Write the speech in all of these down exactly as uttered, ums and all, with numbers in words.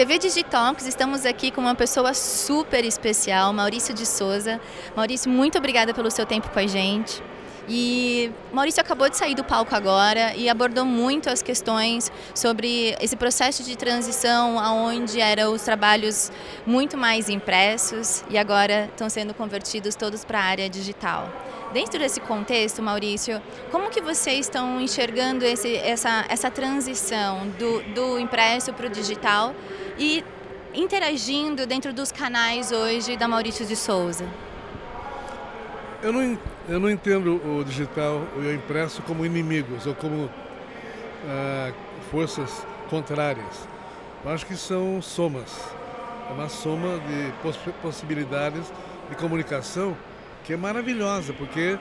T V Digitalks, estamos aqui com uma pessoa super especial, Maurício de Souza. Maurício, muito obrigada pelo seu tempo com a gente. E Maurício acabou de sair do palco agora e abordou muito as questões sobre esse processo de transição, onde eram os trabalhos muito mais impressos e agora estão sendo convertidos todos para a área digital. Dentro desse contexto, Maurício, como que vocês estão enxergando esse, essa, essa transição do, do impresso para o digital e interagindo dentro dos canais hoje da Maurício de Souza? Eu não, eu não entendo o digital e o impresso como inimigos ou como ah, forças contrárias. Eu acho que são somas. É uma soma de poss possibilidades de comunicação que é maravilhosa, porque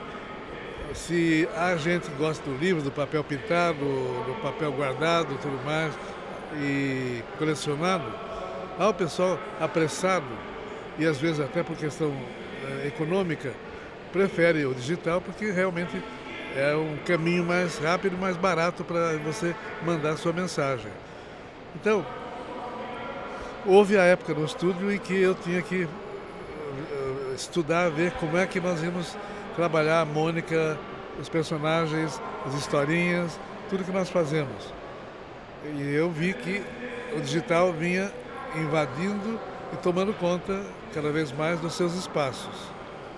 se a gente gosta do livro, do papel pintado, do papel guardado e tudo mais, e colecionado, há o pessoal apressado, e às vezes até por questão eh, econômica, prefere o digital porque realmente é um caminho mais rápido e mais barato para você mandar a sua mensagem. Então, houve a época no estúdio em que eu tinha que uh, estudar, ver como é que nós íamos trabalhar a Mônica, os personagens, as historinhas, tudo que nós fazemos. E eu vi que o digital vinha invadindo e tomando conta cada vez mais dos seus espaços.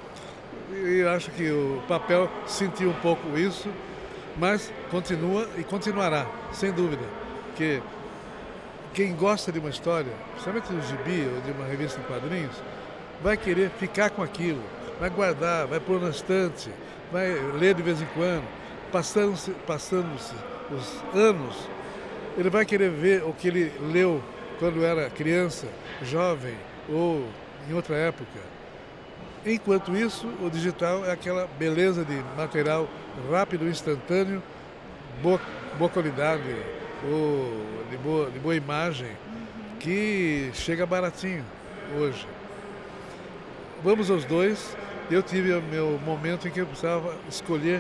E acho que o papel sentiu um pouco isso, mas continua e continuará, sem dúvida. Porque quem gosta de uma história, principalmente de um gibi ou de uma revista em quadrinhos, vai querer ficar com aquilo, vai guardar, vai pôr na estante, vai ler de vez em quando. Passando-se passando os anos, ele vai querer ver o que ele leu quando era criança, jovem ou em outra época. Enquanto isso, o digital é aquela beleza de material rápido, instantâneo, boa, boa qualidade, ou de, boa, de boa imagem, que chega baratinho hoje. Vamos aos dois. Eu tive o meu momento em que eu precisava escolher,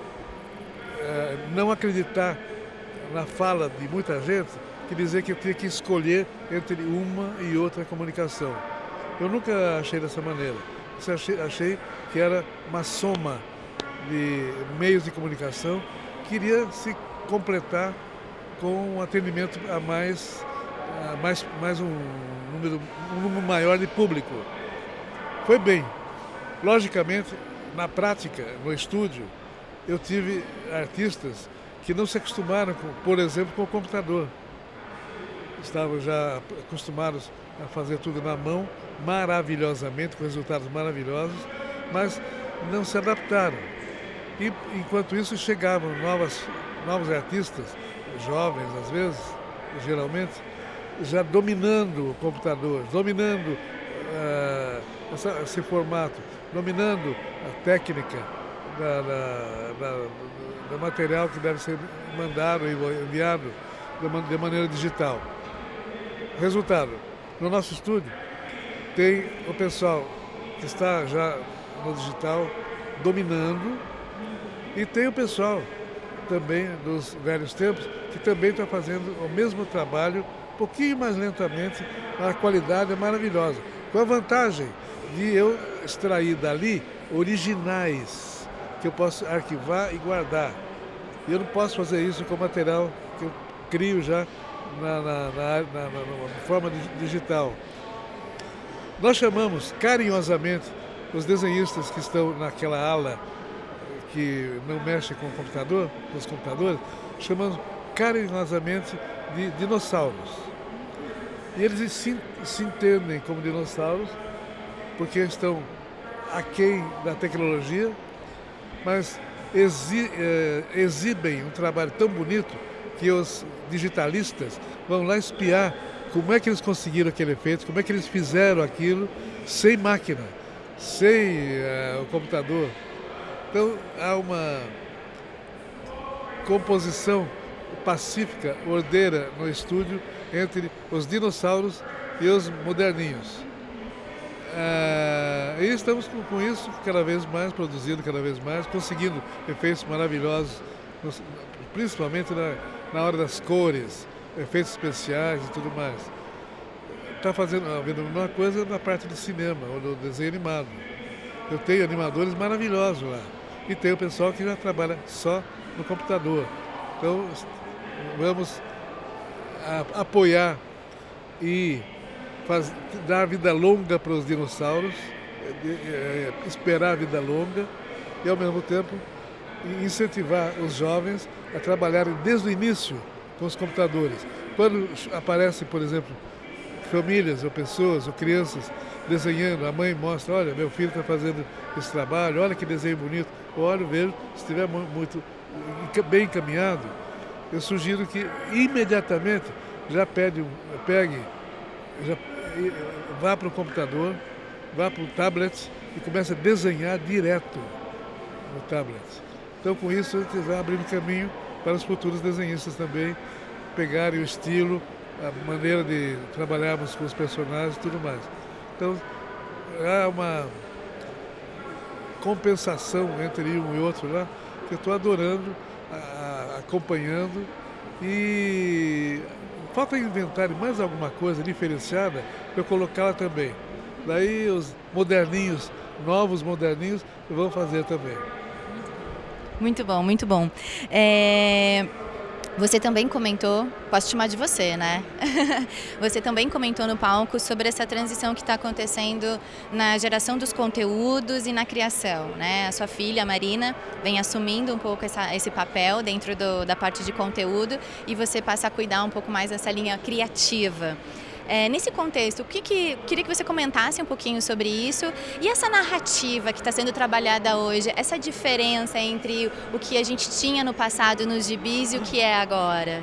é, não acreditar na fala de muita gente, que dizer que eu tinha que escolher entre uma e outra comunicação. Eu nunca achei dessa maneira. Achei, achei que era uma soma de meios de comunicação que iria se completar com um atendimento a mais, a mais, mais um, número, um número maior de público. Foi bem. Logicamente, na prática, no estúdio, eu tive artistas que não se acostumaram, com, por exemplo, com o computador. Estavam já acostumados a fazer tudo na mão, maravilhosamente, com resultados maravilhosos, mas não se adaptaram. E, enquanto isso, chegavam novas, novos artistas, jovens às vezes, geralmente, já dominando o computador, dominando uh, essa, esse formato, dominando a técnica da, da, da, do material que deve ser mandado e enviado de maneira digital. Resultado, no nosso estúdio tem o pessoal que está já no digital dominando e tem o pessoal também dos velhos tempos que também está fazendo o mesmo trabalho, um pouquinho mais lentamente, mas a qualidade é maravilhosa. Com a vantagem de eu extrair dali originais que eu posso arquivar e guardar. E eu não posso fazer isso com material que eu crio já Na, na, na, na, na forma digital. Nós chamamos carinhosamente os desenhistas que estão naquela ala que não mexe com o computador, com os computadores, chamamos carinhosamente de dinossauros. E eles se, se entendem como dinossauros porque estão aquém da tecnologia, mas exi, eh, exibem um trabalho tão bonito que os digitalistas vão lá espiar como é que eles conseguiram aquele efeito, como é que eles fizeram aquilo sem máquina, sem uh, o computador. Então há uma composição pacífica, ordeira no estúdio entre os dinossauros e os moderninhos. Uh, e estamos com, com isso cada vez mais, produzindo cada vez mais, conseguindo efeitos maravilhosos, principalmente na, na hora das cores, efeitos especiais e tudo mais. está fazendo a mesma coisa na parte do cinema ou do desenho animado. Eu tenho animadores maravilhosos lá. E tem o pessoal que já trabalha só no computador. Então, vamos a, apoiar e faz, dar vida longa para os dinossauros, é, é, esperar a vida longa e, ao mesmo tempo, incentivar os jovens a trabalharem desde o início com os computadores. Quando aparecem, por exemplo, famílias ou pessoas ou crianças desenhando, a mãe mostra, olha, meu filho está fazendo esse trabalho, olha que desenho bonito, olha, vejo, se estiver muito bem encaminhado, eu sugiro que imediatamente já pegue, pegue já, vá para o computador, vá para o tablet e comece a desenhar direto no tablet. Então, com isso, a gente vai abrindo caminho para os futuros desenhistas também pegarem o estilo, a maneira de trabalharmos com os personagens e tudo mais. Então, há uma compensação entre um e outro lá, que eu estou adorando, a, a, acompanhando, e falta inventar mais alguma coisa diferenciada para eu colocá-la também. Daí os moderninhos, novos moderninhos, vão fazer também. Muito bom, muito bom. É... Você também comentou, posso chamar de você, né? Você também comentou no palco sobre essa transição que está acontecendo na geração dos conteúdos e na criação, né? A sua filha, a Marina, vem assumindo um pouco essa, esse papel dentro do, da parte de conteúdo e você passa a cuidar um pouco mais dessa linha criativa. É, nesse contexto, o que, que queria que você comentasse um pouquinho sobre isso e essa narrativa que está sendo trabalhada hoje, essa diferença entre o que a gente tinha no passado nos gibis e o que é agora?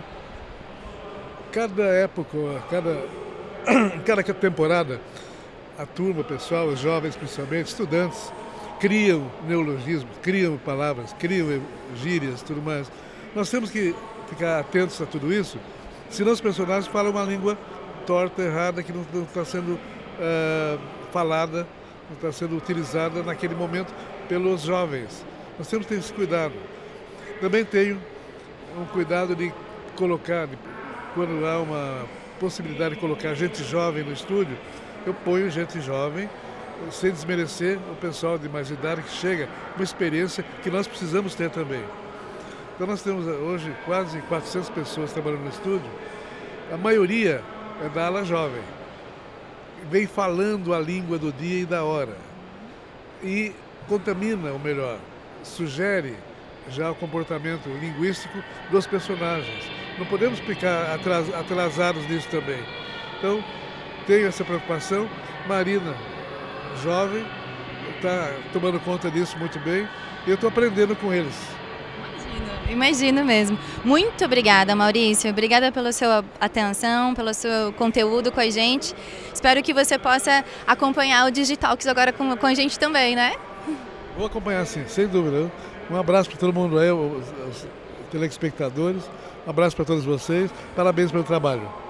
Cada época, cada, cada temporada, a turma, o pessoal, os jovens principalmente, estudantes, criam neologismos, criam palavras, criam gírias e tudo mais. Nós temos que ficar atentos a tudo isso, senão os personagens falam uma língua torta, errada, que não está sendo uh, falada, não está sendo utilizada naquele momento pelos jovens. Nós temos que ter esse cuidado. Também tenho um cuidado de colocar, de, quando há uma possibilidade de colocar gente jovem no estúdio, eu ponho gente jovem, sem desmerecer o pessoal de mais idade que chega, uma experiência que nós precisamos ter também. Então nós temos hoje quase quatrocentas pessoas trabalhando no estúdio, a maioria é da ala jovem, vem falando a língua do dia e da hora e contamina, ou melhor, sugere já o comportamento linguístico dos personagens. Não podemos ficar atrasados nisso também. Então, tenho essa preocupação. Marina, jovem, está tomando conta disso muito bem e eu estou aprendendo com eles. Imagino mesmo. Muito obrigada, Maurício. Obrigada pela sua atenção, pelo seu conteúdo com a gente. Espero que você possa acompanhar o Digitalks agora com, com a gente também, né? Vou acompanhar sim, sem dúvida. Um abraço para todo mundo aí, os, os telespectadores. Um abraço para todos vocês. Parabéns pelo trabalho.